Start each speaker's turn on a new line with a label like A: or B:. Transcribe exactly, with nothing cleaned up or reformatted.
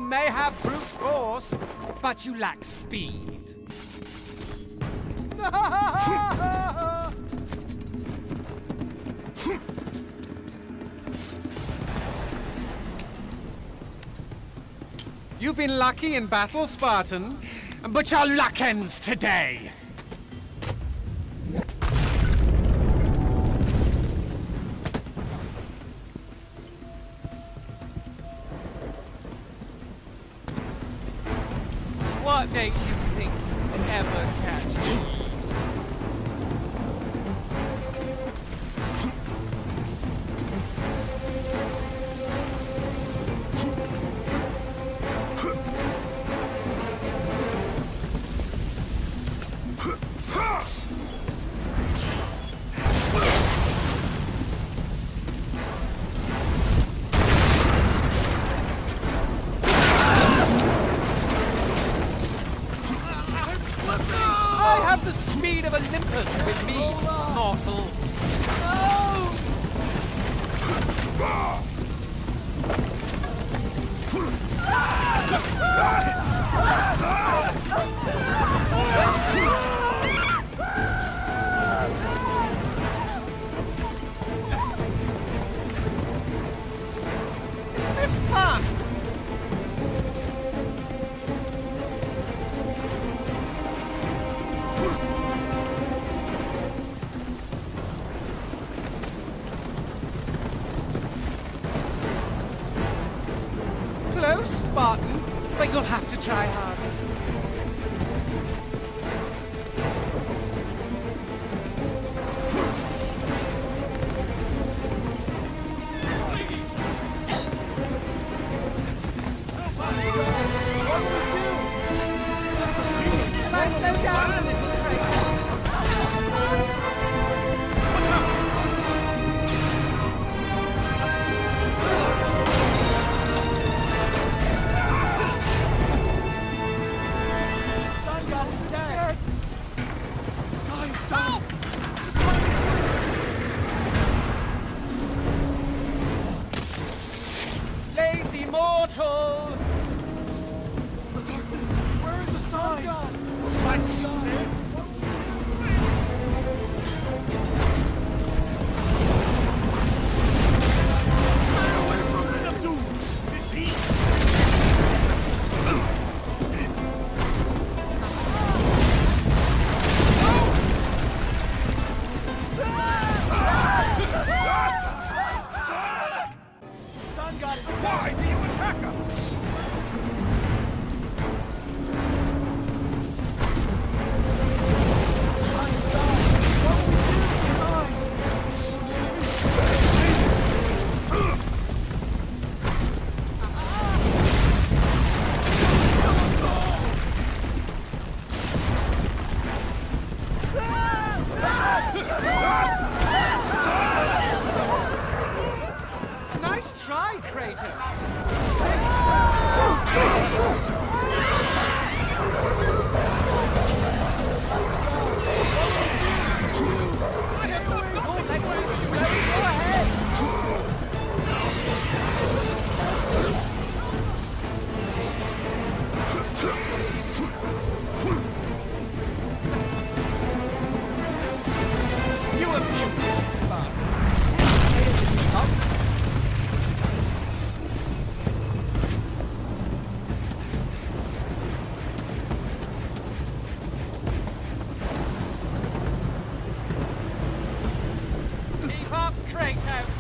A: may have brute force, but you lack speed. You've been lucky in battle, Spartan, but your luck ends today.
B: What makes you think you can ever catch me?
A: I have the speed of Olympus with me, mortal. Is this fun? Close, Spartan, but you'll have to try harder. Slow down, little traitors. Lazy mortal! The darkness! Where is the sun god? The sun god! Why do you attack us? Nice try, Kratos! You abuse me, Spartan. Keep up, Kratos!